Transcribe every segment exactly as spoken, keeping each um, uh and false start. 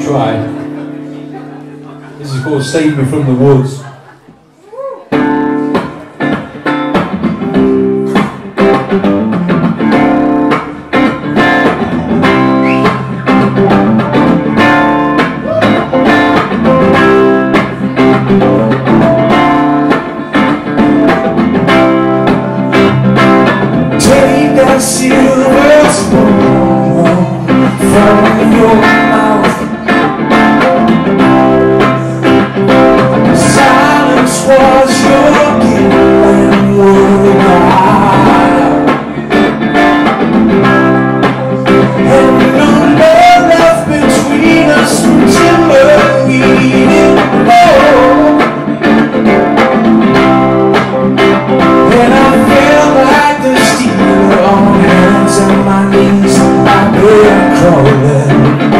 try. This is called Save Me From The Woods. Silver spoon from your mouth. Silence was your gift when word out. And no more left between us until we didn't know. And I felt like the steamer on hands and my knees, I've been crawling.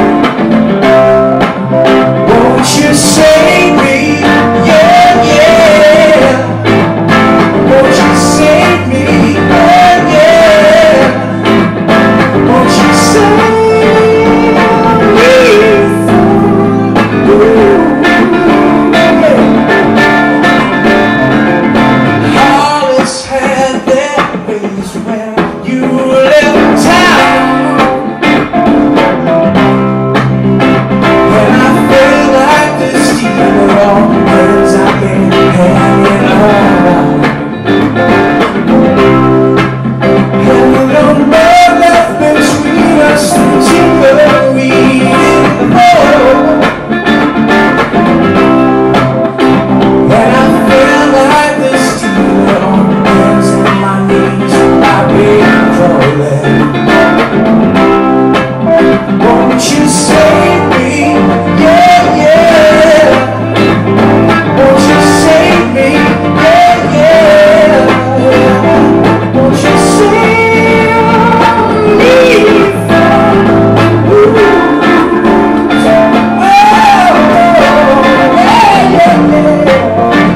Won't you save me? Yeah, yeah. Won't you save me? Yeah, yeah. Won't you save me from you? Heartless had their ways when you left town. When I feel like the steamer on words I've been hanging around. And no more left between us until we didn't know. And I feel like the steamer on hands and my knees, I've been crawling. Won't you save me? Yeah, yeah. Won't you save me? Yeah, yeah. Won't you save me from you? Oh, yeah, yeah, yeah.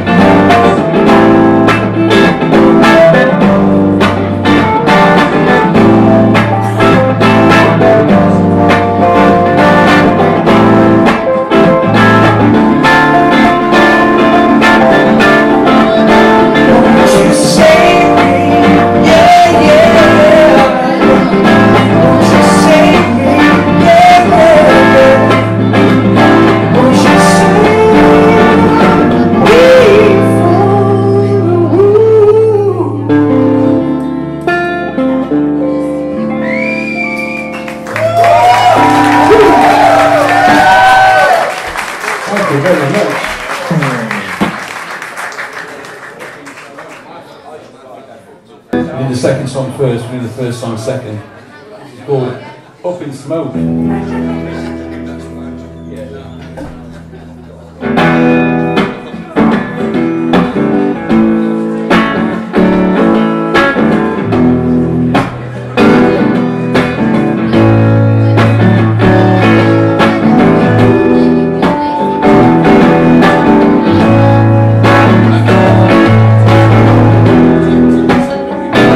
Thank you very much. We did the second song first, we did the first song second. It's called Up in Smoke.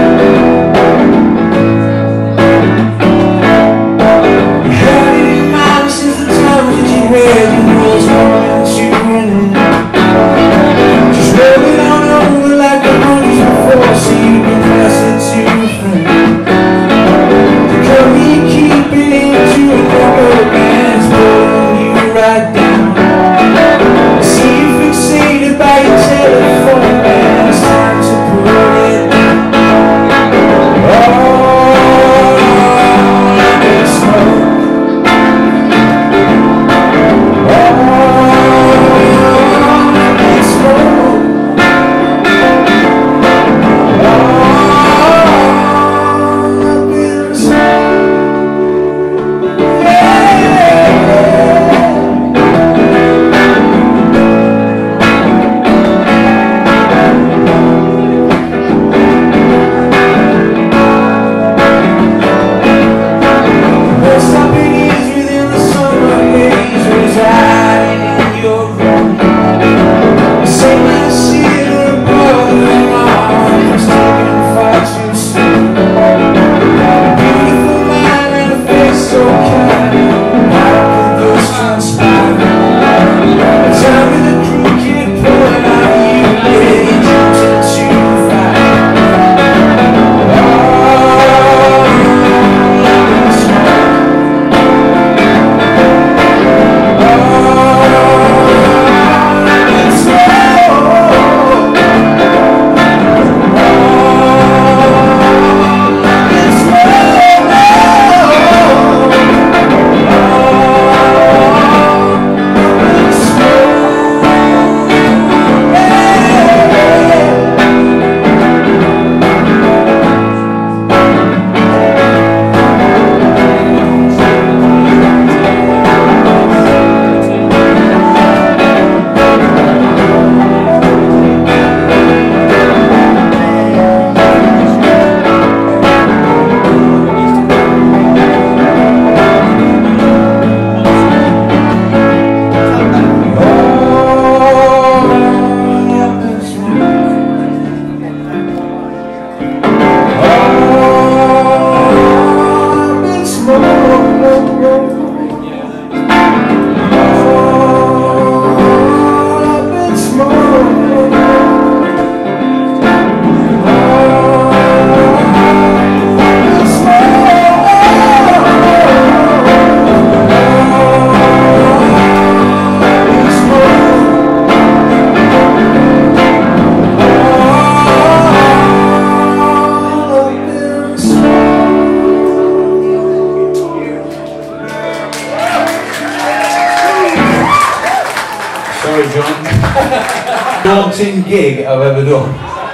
Head in my Sorry, John. Daunting gig I've ever done.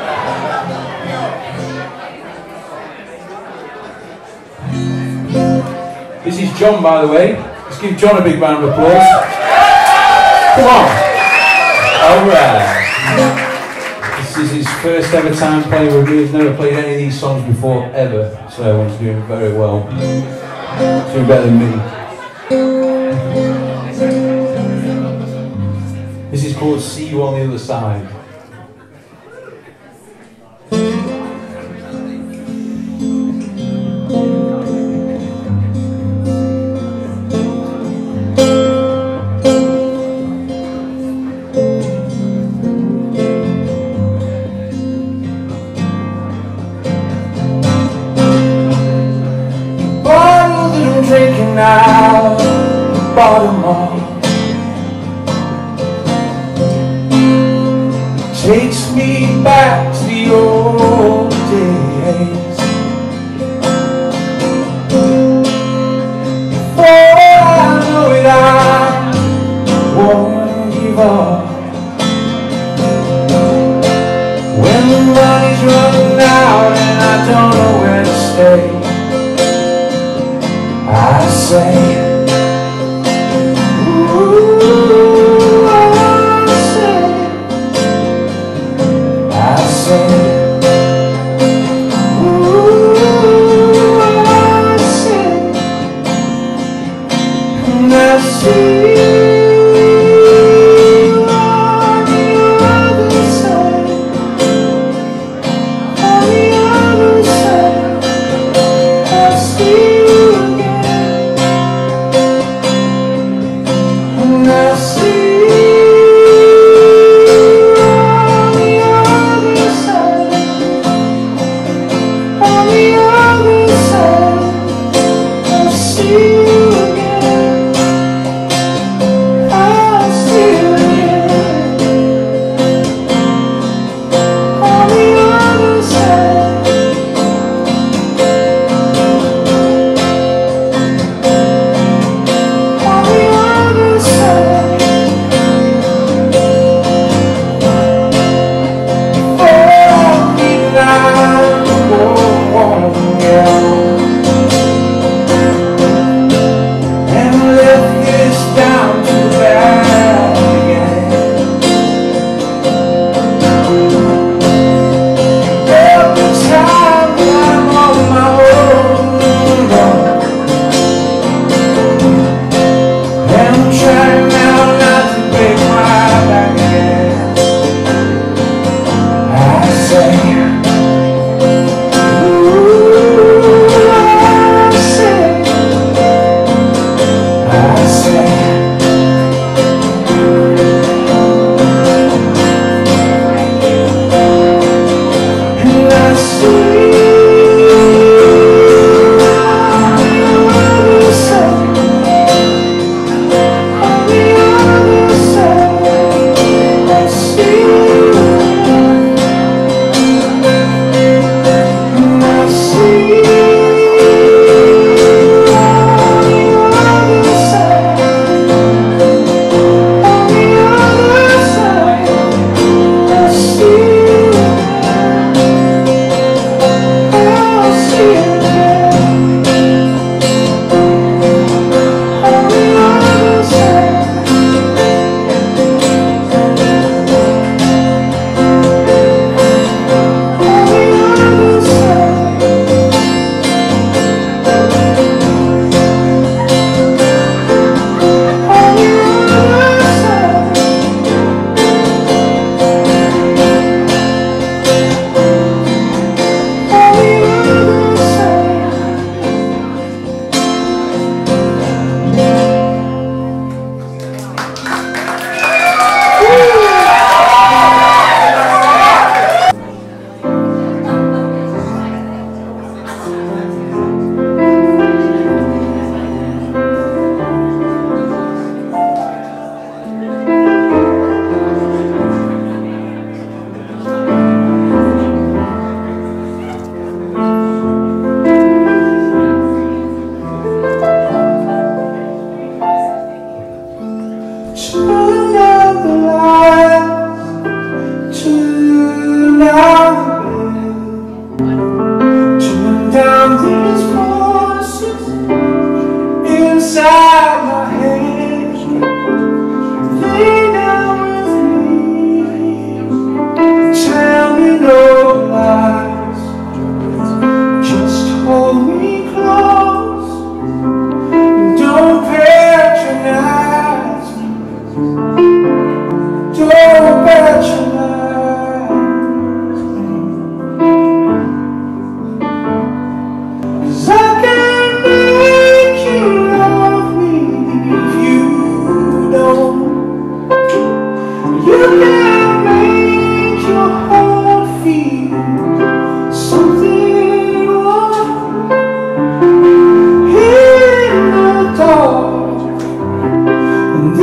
This is John, by the way. Let's give John a big round of applause. Come on. All right. This is his first ever time playing with me. He's never played any of these songs before, ever. So he's doing very well. He's doing better than me. This is called See You on the Other Side. Drinking out the bottom of takes me back to the old days. Before I know it, I won't give up. When the money's running out and I don't know where to stay, I say, ooh, I say, I say, ooh, I say, and I see you on the other side, on the other side, I see you again. I see on the other side, on the other side, I see you again.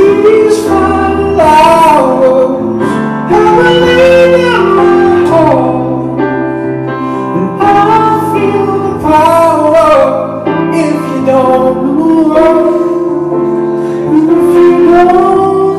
These flowers have a name in my heart, and I feel the power if you don't know, if you don't.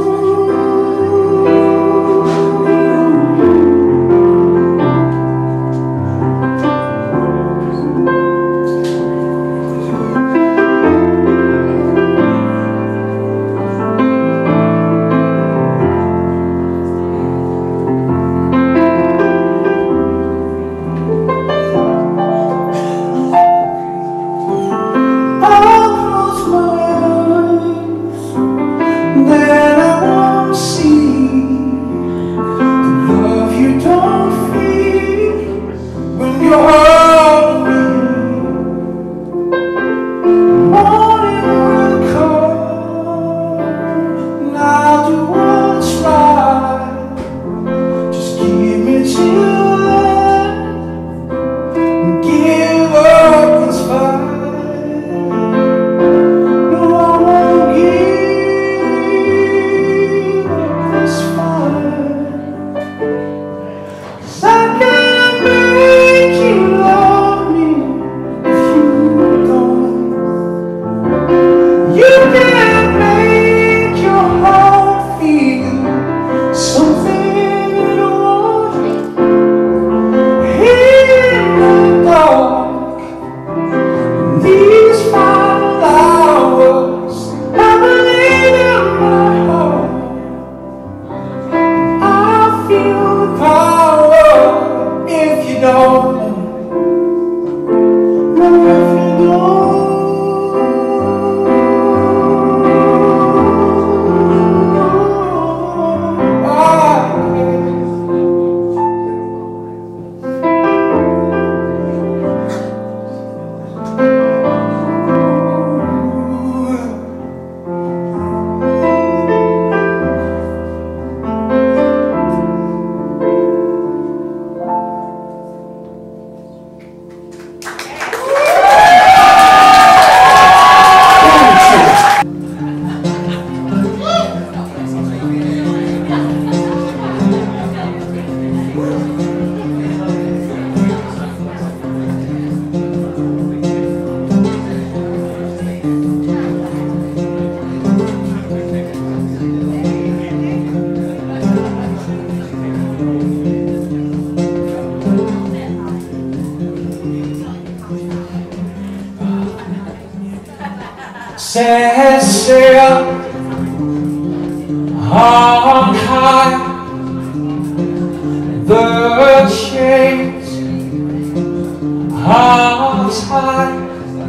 Then I won't see the love you don't feel when you're hungry. Morning will come, and I'll do what's right. Just give me till then, and give up is fine. No, I won't give. I can't make you love me if you don't. You can't make your heart feel something it won't. In the dark, these flowers have a name in my heart. I feel the power if you don't, no, if you don't. Set sail on high, the chains are tight,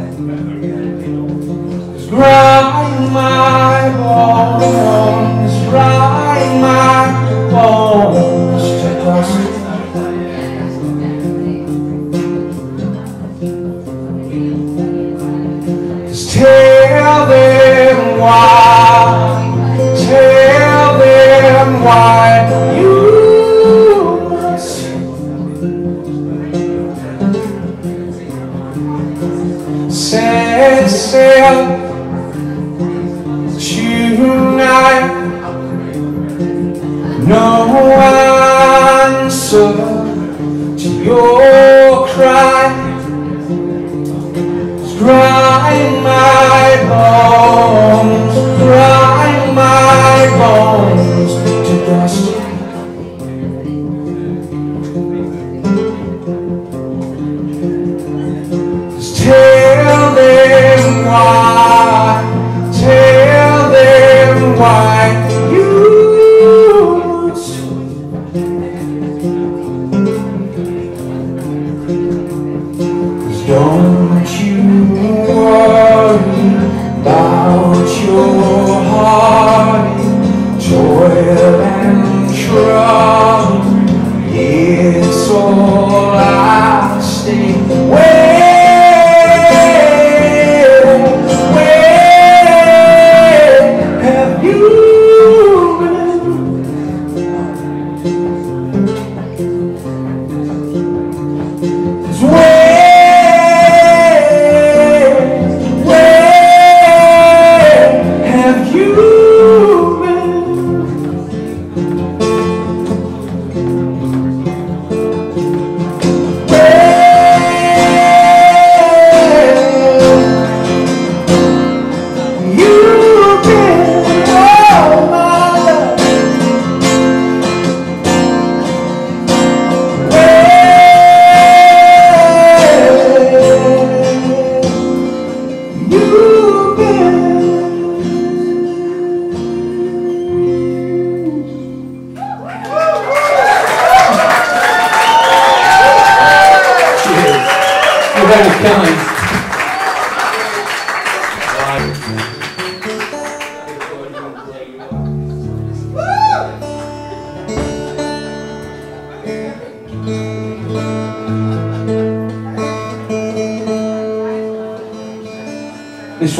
grind my bones, grind my bones to dust. Tell them why, tell them why you must set sail to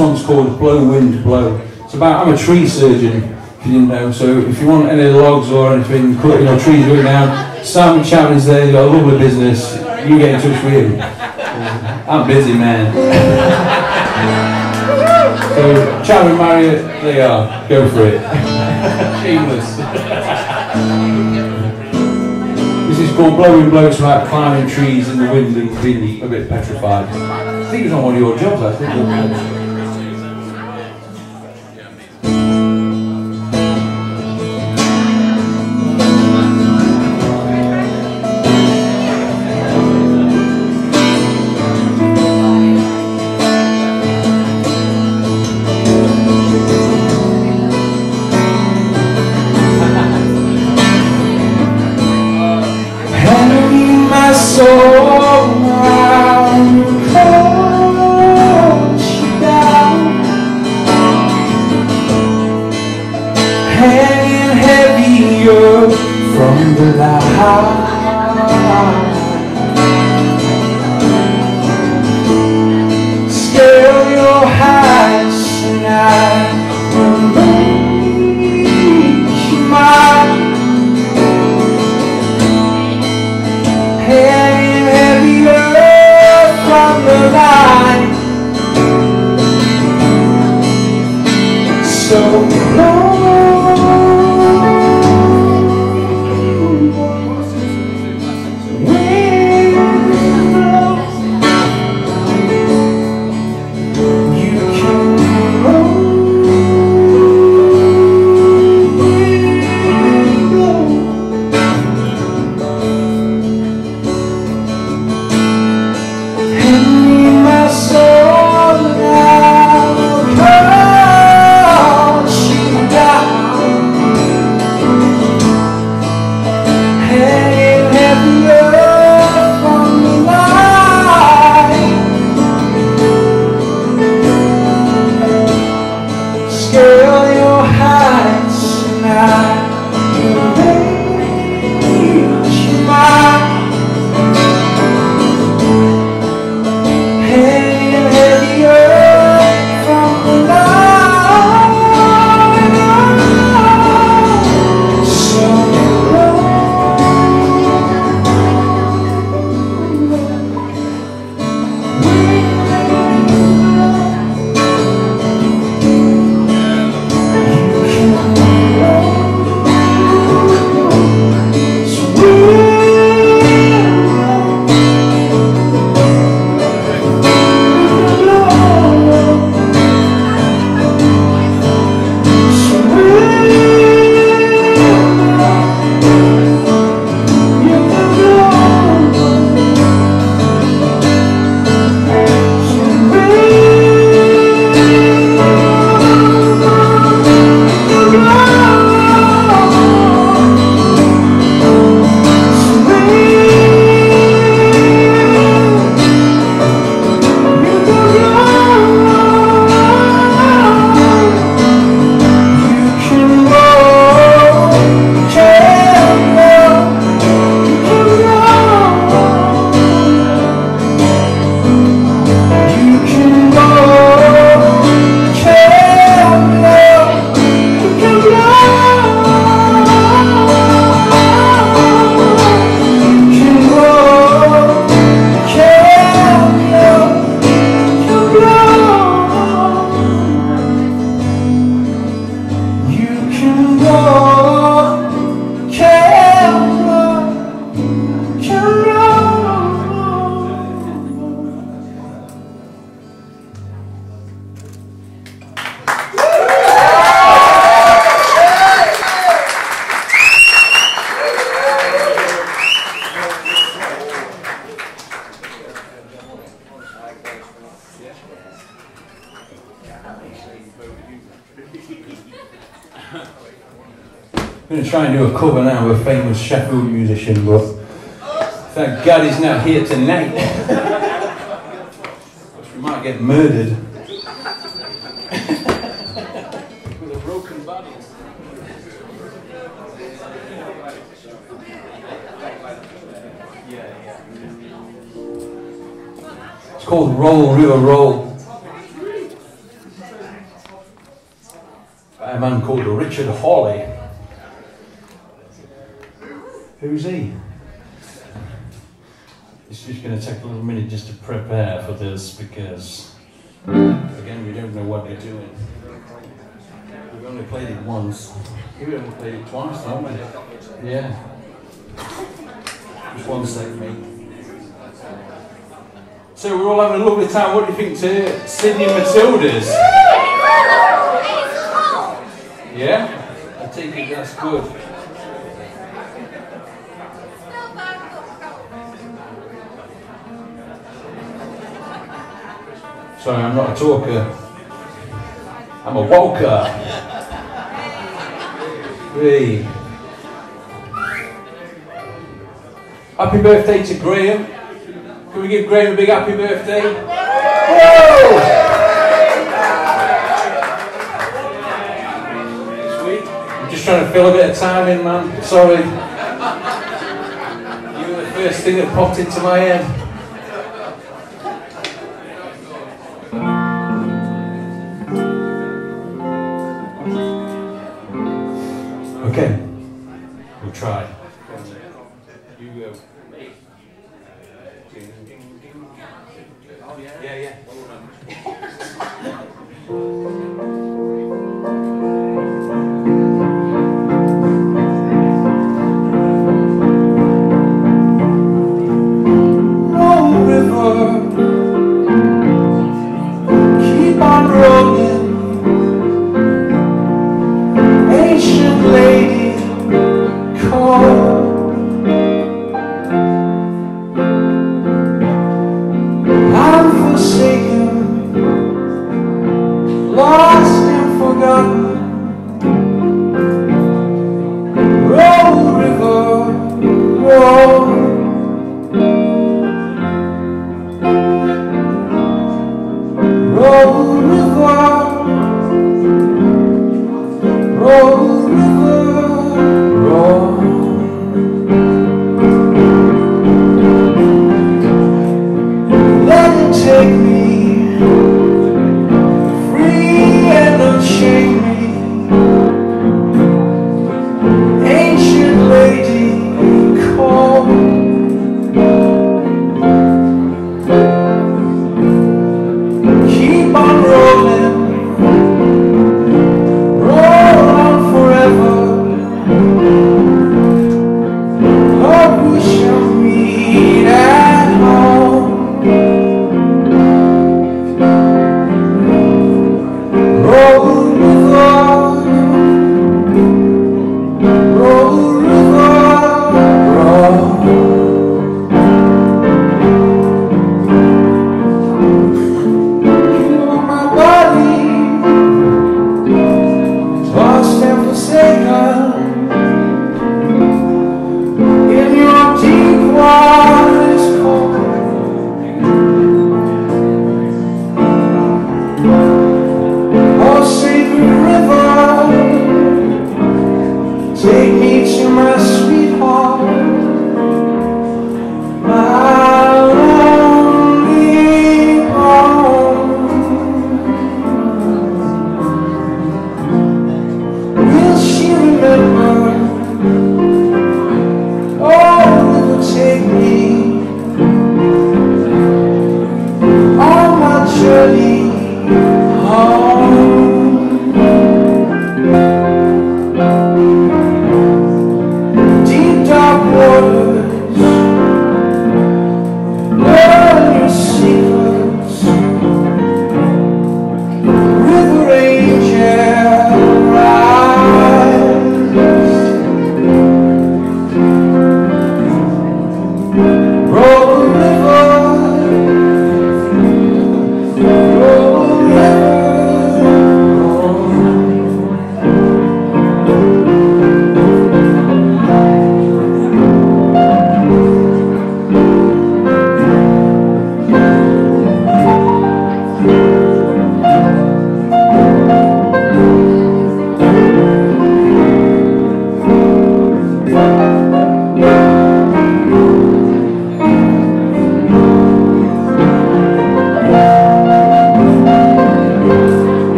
one's called Blow Wind Blow. It's about, I'm a tree surgeon, if you didn't know, so if you want any logs or anything, cutting or trees going down, Simon Chapman's there, he's got a lovely business, you get in touch with him. I'm busy, man. So, Chapman Marriott, there you are, go for it. Shameless. This is called Blowing Blow. It's about climbing trees in the wind and being a bit petrified. I think it's on one of your jobs, I think. I'm going to try and do a cover now of a famous Sheffield musician, but thank God he's not here tonight. We might get murdered. With a broken body. It's called Roll River Roll. by a man called Richard Hawley. Who's he? It's just going to take a little minute just to prepare for this because, again, we don't know what they're doing. We've only played it once. We've only played it twice, haven't we? Yeah. Just one sec, mate. So we're all having a lovely time. What do you think to Sydney Matildas? Yeah? I take it that's good. Sorry, I'm not a talker. I'm a walker. Three. Happy birthday to Graham. Can we give Graham a big happy birthday? Whoa! Sweet. I'm just trying to fill a bit of time in, man. Sorry. You were the first thing that popped into my head. Okay, we'll try. You go. Yeah, yeah. No river, keep on rolling. Ancient lady, call.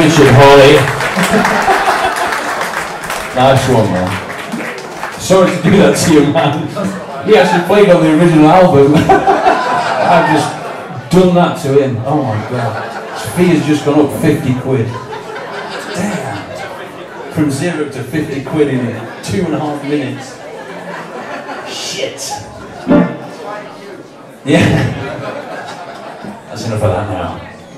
Richard Hawley. Nice one, man. Sorry to do that to you, man. He actually played on the original album. I've just done that to him. Oh my god. His fee has just gone up fifty quid. Damn. From zero to fifty quid in two and a half minutes. Shit. Yeah. That's enough of that now.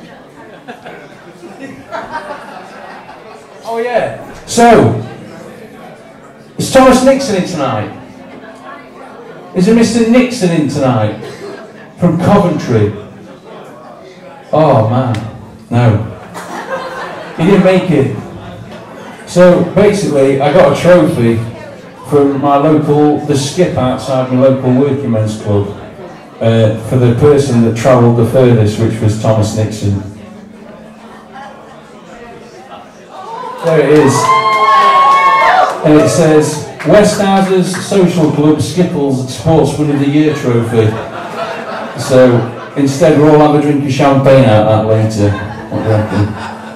Oh yeah. So, is Thomas Nixon in tonight? Is there Mister Nixon in tonight? From Coventry? Oh man, no. He didn't make it. So basically, I got a trophy from my local, the skip outside my local working men's club, uh, for the person that travelled the furthest, which was Thomas Nixon. There it is. And it says, Westhouses Social Club Skipples Sportsman of the Year Trophy. So, instead we'll all have a drink of champagne out that later. What do you reckon?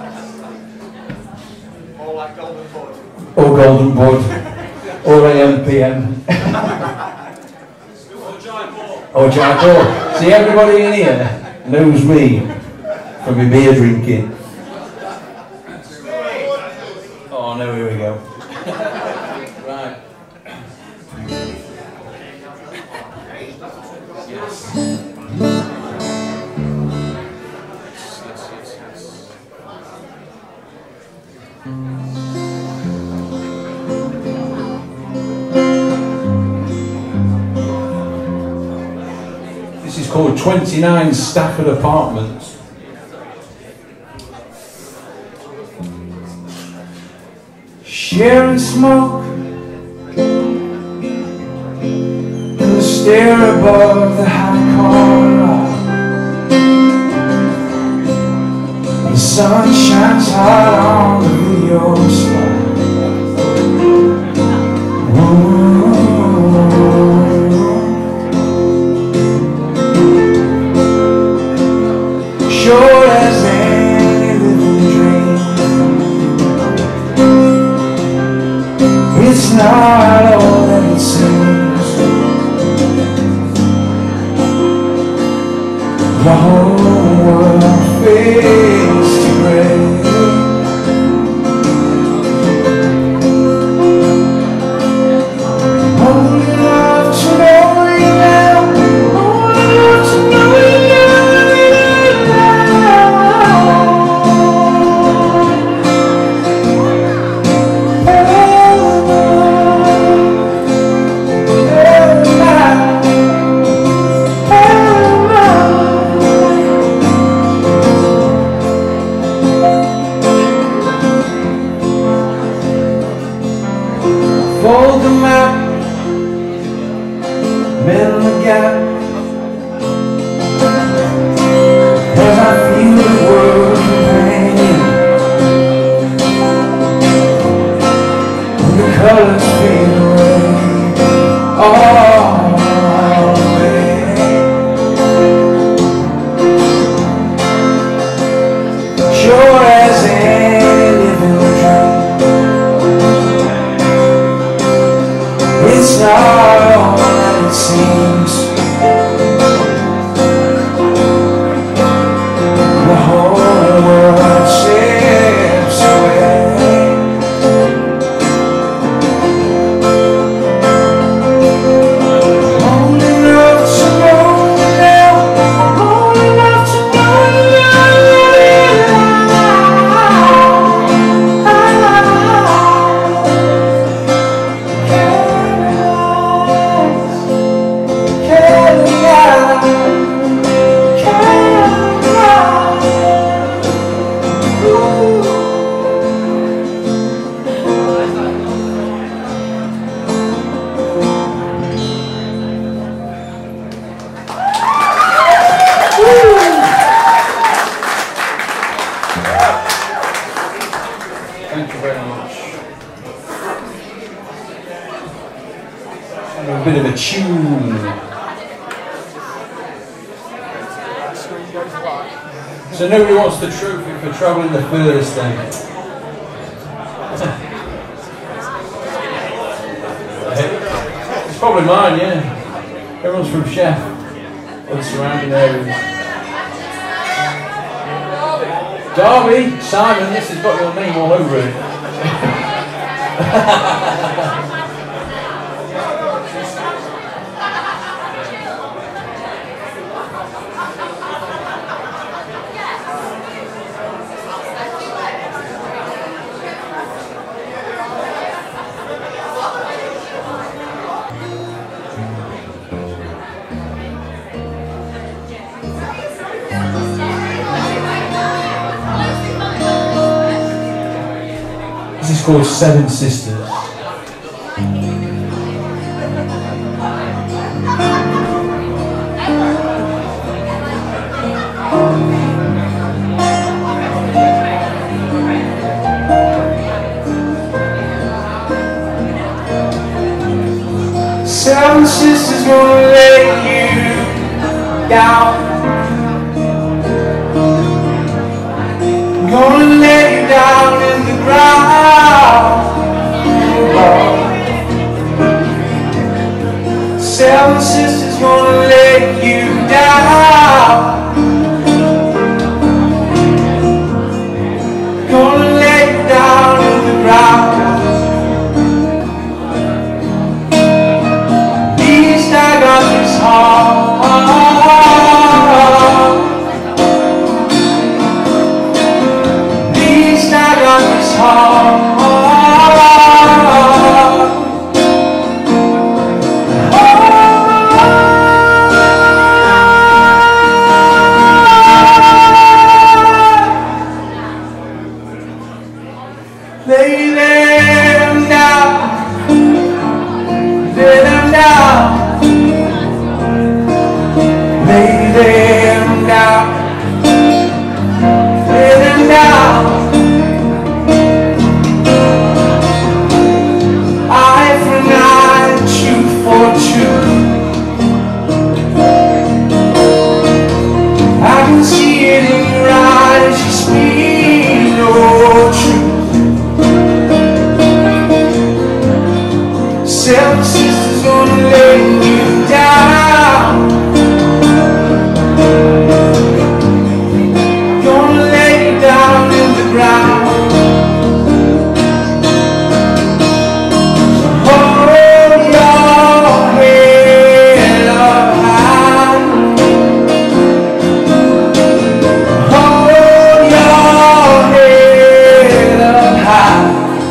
Or like Golden Bud. Or Golden Bud. Or A M P M. Or Jaipur. Or Jaipur. See, everybody in here knows me from my beer drinking. Oh no, here we go. Right. Yes. This is called twenty-nine Stafford Apartments. Sharing smoke in the stair above the high corner. The sun shines hard on the video spot. Sure as any living dream, it's not all that it seems. The whole world fades to gray. Old enough to know you now, old enough to know you fold the map, mend the gap, as I feel the world companion, when the colors fade away, all away. Sure as any living dream, it's not all that it seems. The whole world slips away. Old enough to know you now, old enough to know you Thank you very much. And a bit of a tune. So nobody wants the trophy for travelling the furthest then. It's probably mine, yeah. Everyone's from Chef or the surrounding areas. Derby, Simon, this has got your name all over it. This is called Seven Sisters. Seven sisters gonna lay you down, gonna lay you down in the ground. Seven sisters gonna lay you down, gonna lay you down in the ground. Least I got this heart, least I got this heart. Lay them down, lay them down, lay them down, lay them down. Eye for an eye, tooth for tooth. I can see it in your eyes, you speak no truth. Seven sisters gonna lay you down, gonna lay you down in the ground. So hold your head up high, hold your head up high.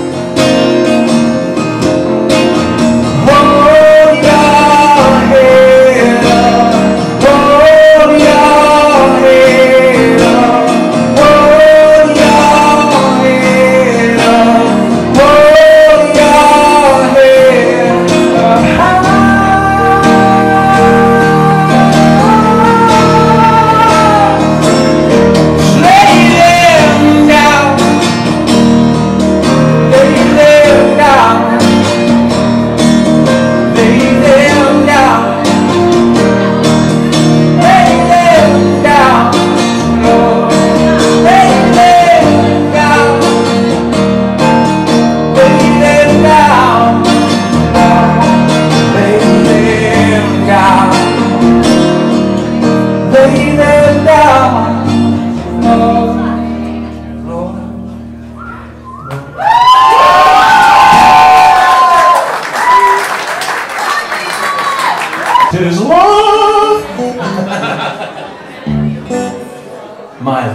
There's love. Mile.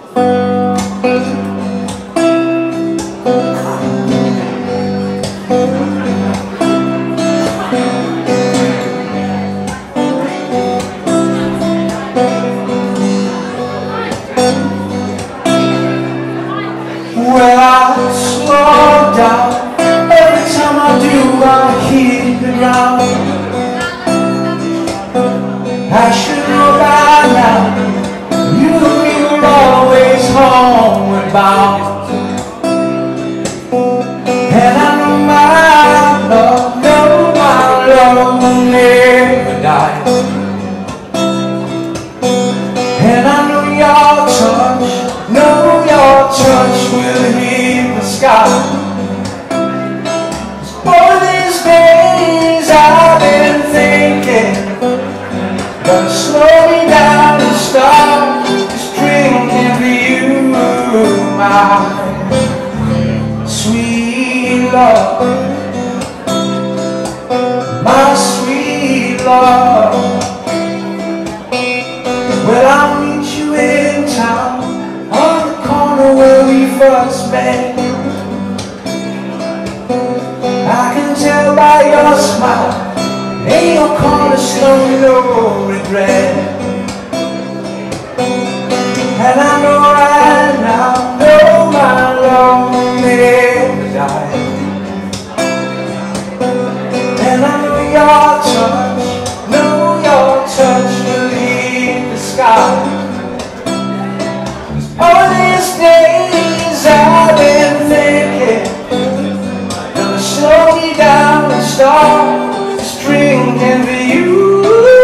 Well, I slow down. Every time I do, I hit the ground. I should know by now, you and me were always homeward bound. And I know my love, know my love will never die. And I know your touch touch will hit the sky. All these days I've been thinking, gonna slow me down and start just drinking for you, my sweet love, my sweet love. Well, I'll meet you in town on the corner where we first met. I can tell by your smile, ain't no cornerstone, no regret. And I know right now, know my love never died. And I know your touch, know your touch will hit the sky. All these days I've been thinking, slow me down and start stringing for you,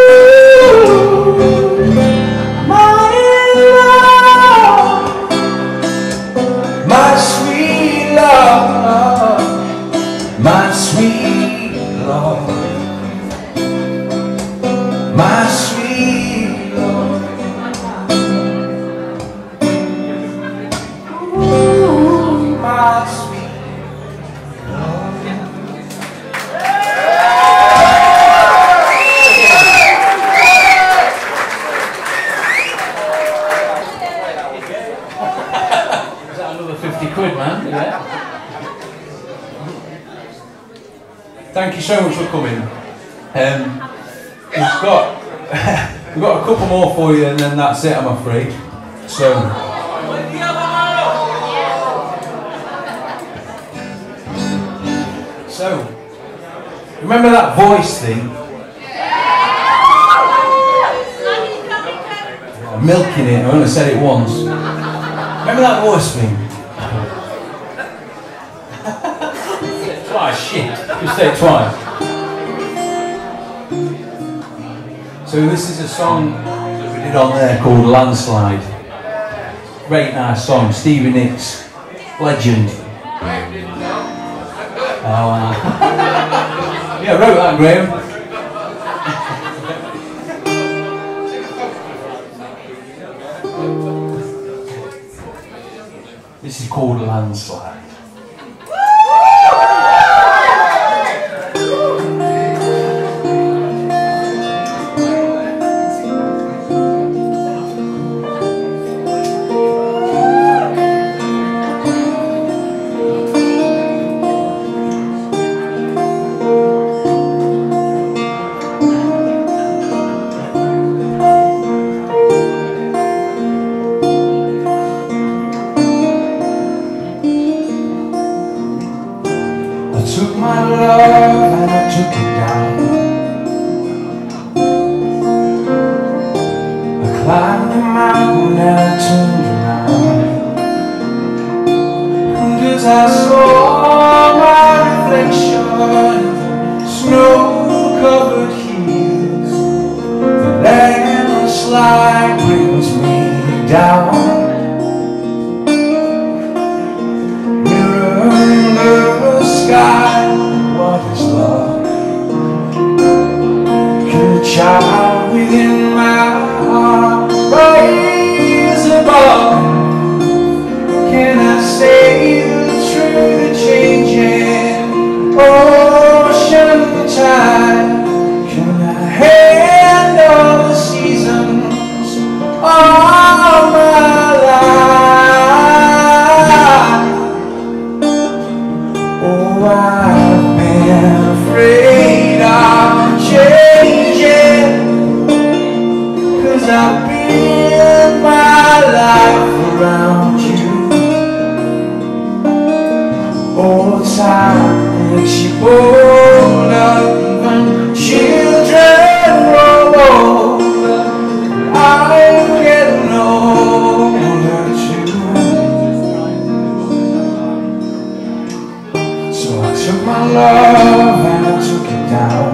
my love, my sweet love, my sweet love, my sweet love. Ooh, my sweet. fifty quid, man. Yeah. Thank you so much for coming. Um, we've got we've got a couple more for you, and then that's it, I'm afraid. So. So, remember that voice thing? I'm milking it. I only said it once. Remember that voice thing? Twice, shit. Just say it twice. So this is a song that we did on there called Landslide. Great nice song. Stevie Nicks, legend. Oh, uh, yeah, I wrote that, Graham. This is called Landslide. I took my love and I took it down. I climbed the mountain and I turned around. And as I saw my reflection in snow-covered hills, the landslide brings me down. Mirroring the sky, what is love? Can a child within my heart rise above? Can I sail through the changing ocean tide? Can I handle the seasons of my life? Oh, I've been afraid of changing, 'cause I've built my life around you. Oh, time makes you bolder, even children grow older. I'm getting older too. So I took my love and I took it down.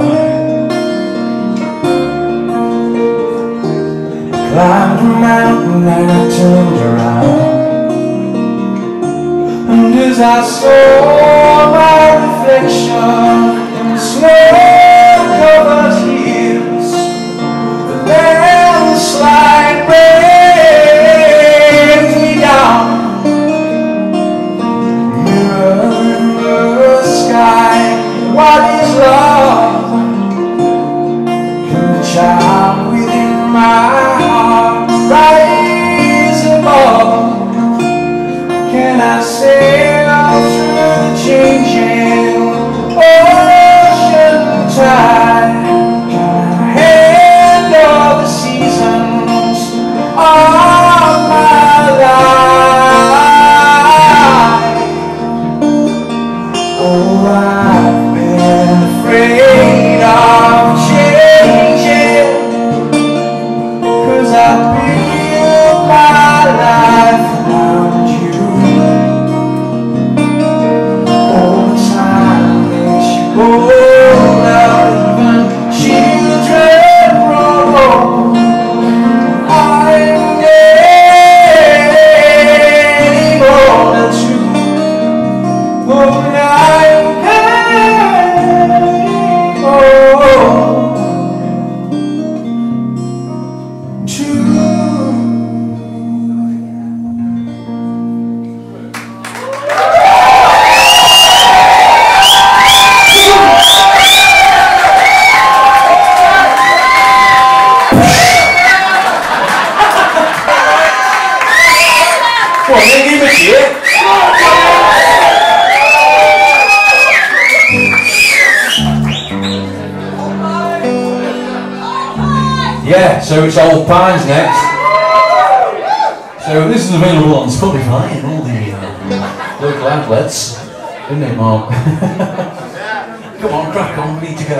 Climbed a mountain and I turned around. I saw my reflection in the snow-covered hills. The landslide brings me down. Mirror in the sky, what is love? Can the child within my heart rise above? Can I sail through the changing ocean tide? Can I handle the seasons of my life? Oh, I've been afraid of changing, 'cause I built my life around you. Oh, now even children grow. I'm getting older too. Oh, now I'm getting older too. Come on, then give it here. Yeah, so it's Old Pines next. So this is available on Spotify and all the uh, local outlets, isn't it, Mark? Come on, crack on, we need to go.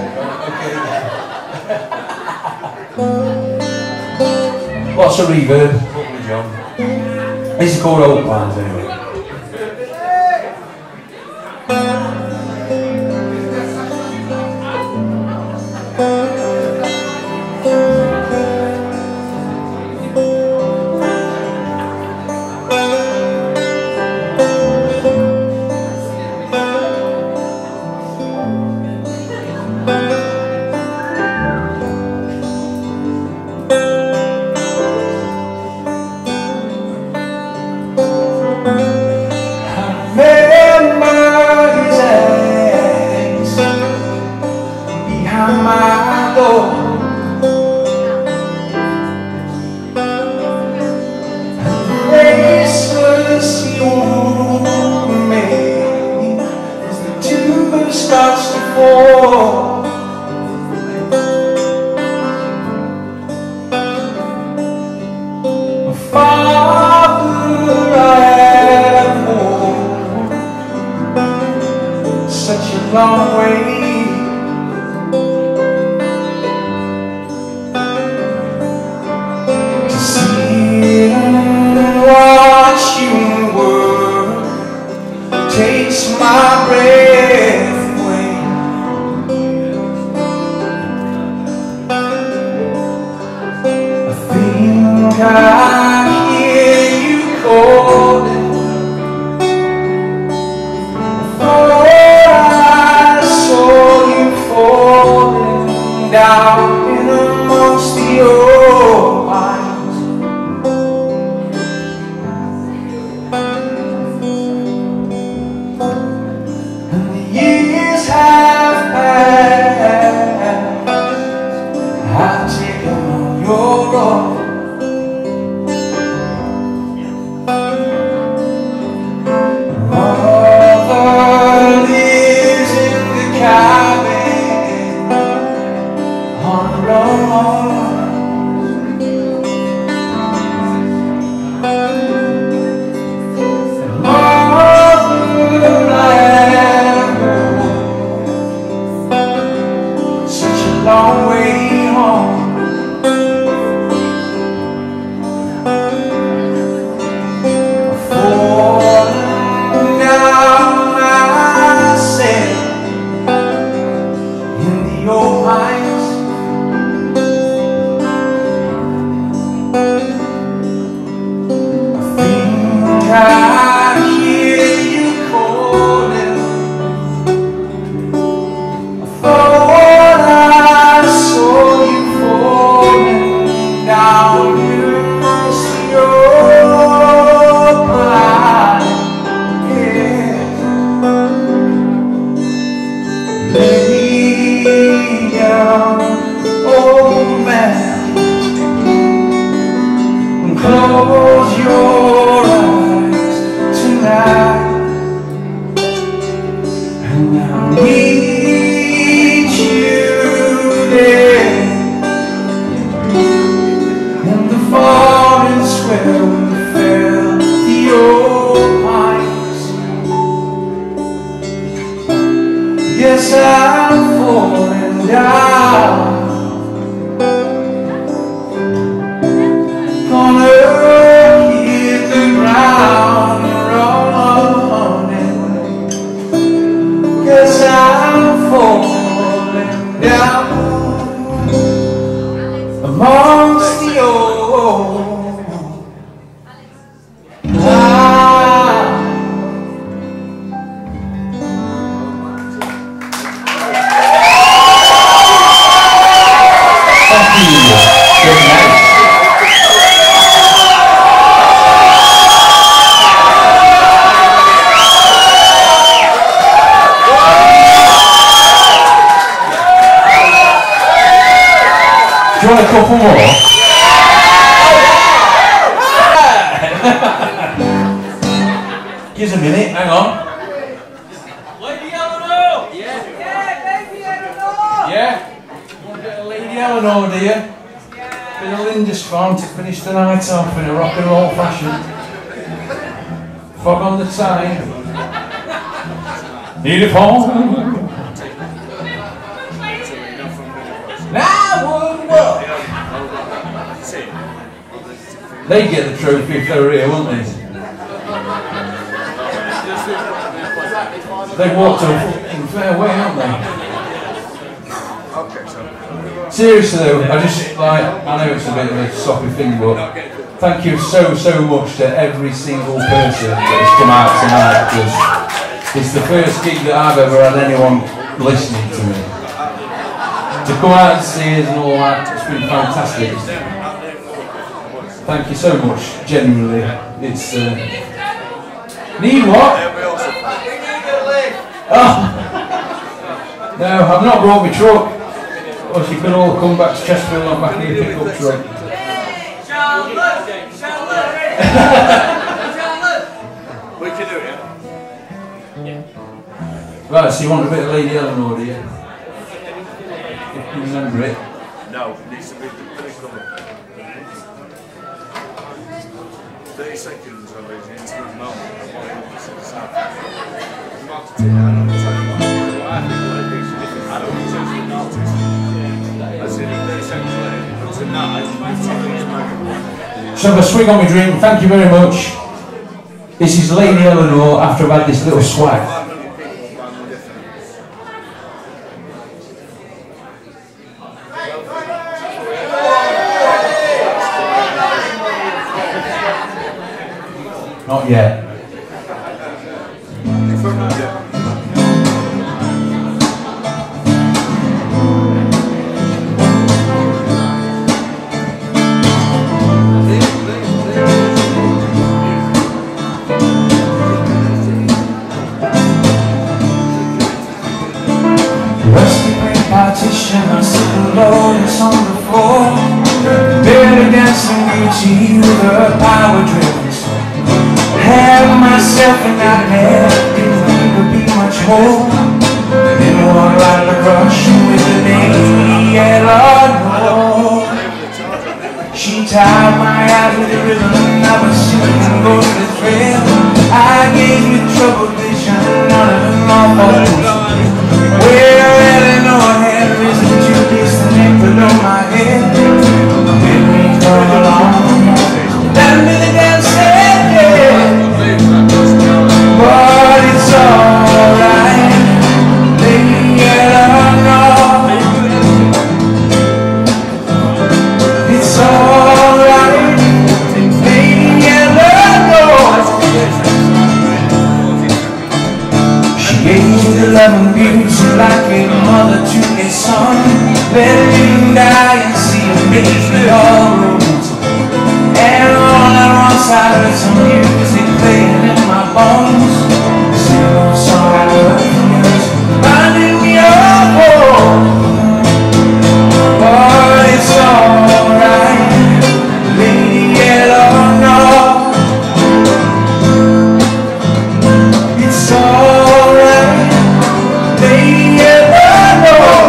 Okay. Lots of reverb. Lovely job. This is called Old Pines anyway. Starts to fall. Father, I have walked such a long way to see and watch you work. Takes my breath. I hear you calling. Thought I saw Yes, I'm falling down. Gonna hit the ground running, 'cause I'm falling down amongst the old. Do you want a couple more? Give us a minute, hang on. Lady Eleanor! Yeah. Yeah? You want a bit of Lady Eleanor, do you? Yeah. Bit of Linda Swan to finish the night off in a rock and roll fashion. Fog on the time. Need a phone? They'd get the trophy if they were here, wouldn't they? They walked a fucking fair way, haven't they? Seriously though, I just like, I know it's a bit of a soppy thing, but thank you so, so much to every single person that has come out tonight, because it's the first gig that I've ever had anyone listening to me. To come out and see us and all that, it's been fantastic. Thank you so much, genuinely. It's uh... Need what? Oh. No, I've not brought my truck. Or you can all come back to Chesterfield on back in your pickup truck. Charlotte! Charlotte! We can do it, yeah? Right, so you want a bit of Lady Eleanor, do you? If you remember it. No, it needs to be pretty coming. thirty seconds of it into the moment. I don't know. I think ladies, I don't know if an artist. I said thirty seconds later, but tonight, So have a swing on my drink, thank you very much. This is Lady Eleanor after I've had this little swag. Not yet. Rusty green partition, I'm sitting alone, it's on the floor. Barely dancing Gucci with her power drills. Had myself a nightmare, didn't think it could be much more. Then one light of rush with the Lady Eleanor. She tied my eyes with a rhythm, and I was singing go to the thrill. I gave you troubled vision, none of them all falls. Well, Eleanor had risen to this and then below my head. When we come along, that minute and said, yeah. But it's alright, Lady Eleanor. It's alright, Lady Eleanor. She gave me the love and beauty like a mother to a son. Let him die and see him baby all rose. And all at once I heard some music playing in my bones. Singing a song I heard from yours, reminding me of home. But it's alright, Lady Eleanor. It's alright, Lady Eleanor.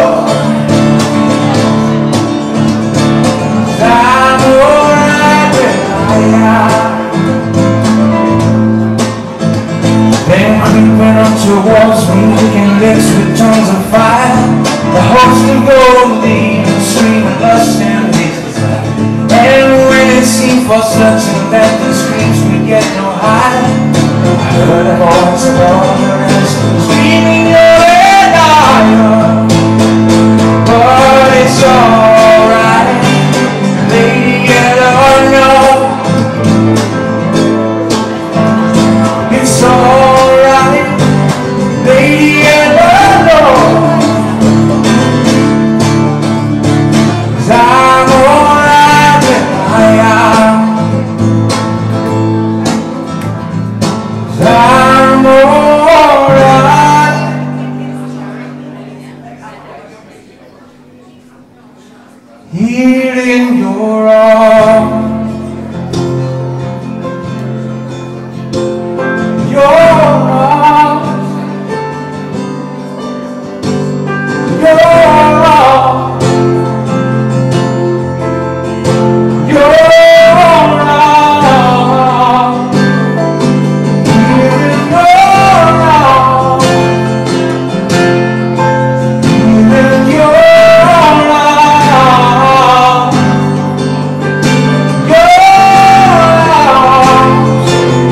I'm alright where I am. Creeping up towards me, licking lips with tongues of fire. The host of gold leaves and screaming lust and desire. And when it seemed for certain that the screams would get no higher, I heard a voice above the rest screaming your head higher. But it's alright, lady, get or no. It's alright, lady, get or no. 'Cause I'm alright when I am. 'Cause I'm alright. Here in your arms. Your arms, your arms, your arms, here in your arms, here in your arms, your arms.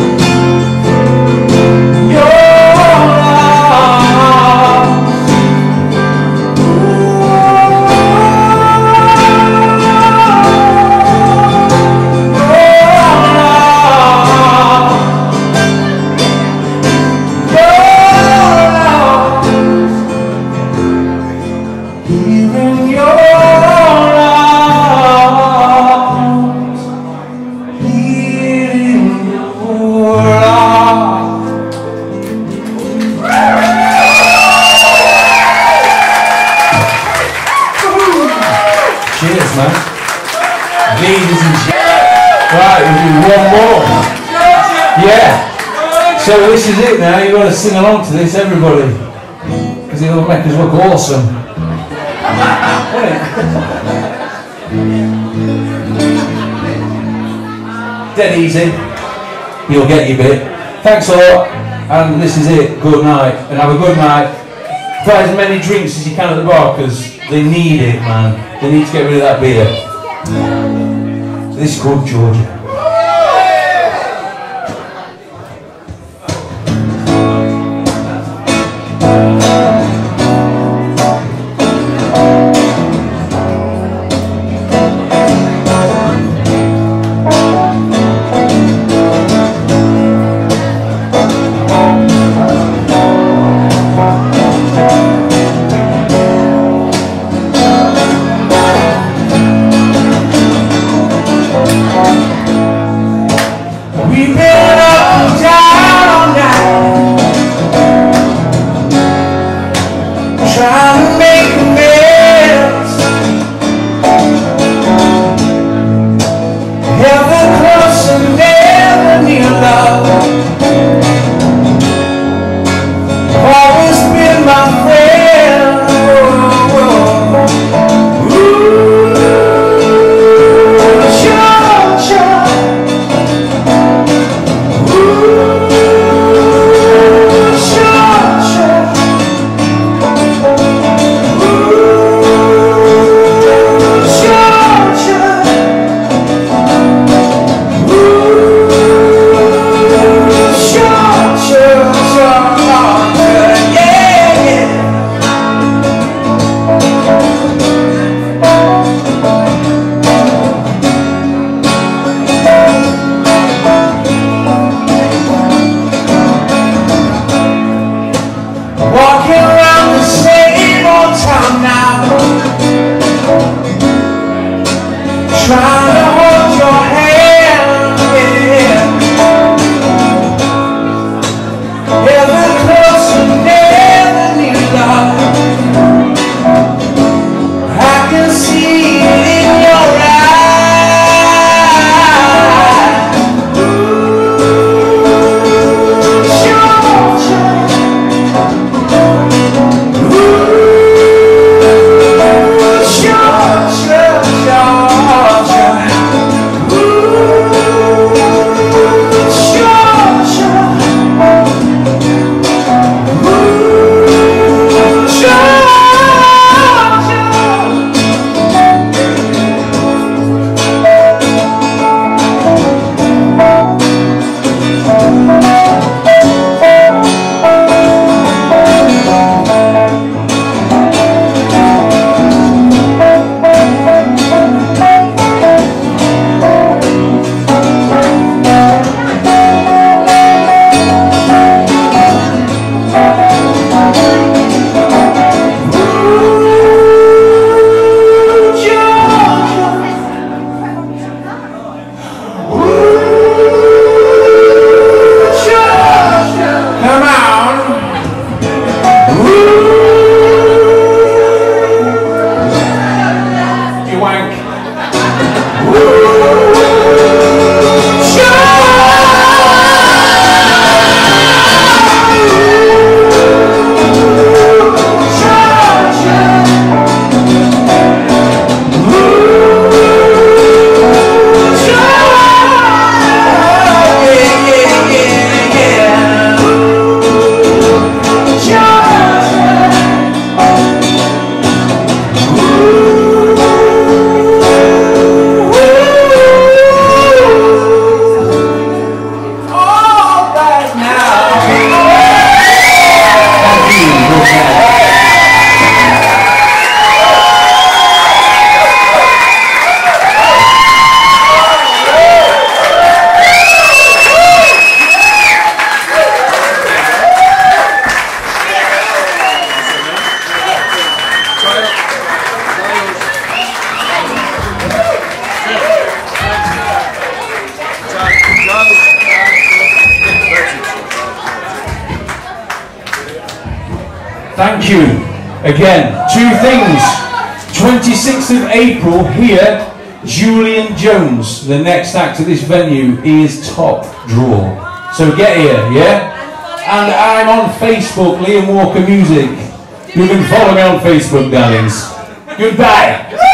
Cheers, man. Ladies and gentlemen. Right, we'll do one more. Yeah. So this is it now. You've got to sing along to this, everybody. Because it'll make us look awesome. Won't it? Dead easy. You'll get your bit. Thanks a lot. And this is it. Good night. And have a good night. Try as many drinks as you can at the bar because they need it, man. They need to get rid of that beer. So this is called Georgia. Thank you. Thank you. Again, two things. twenty-sixth of April here, Julian Jones, the next act at this venue, is top draw. So get here, yeah? And I'm on Facebook, Liam Walker Music. You can follow me on Facebook, darlings. Goodbye.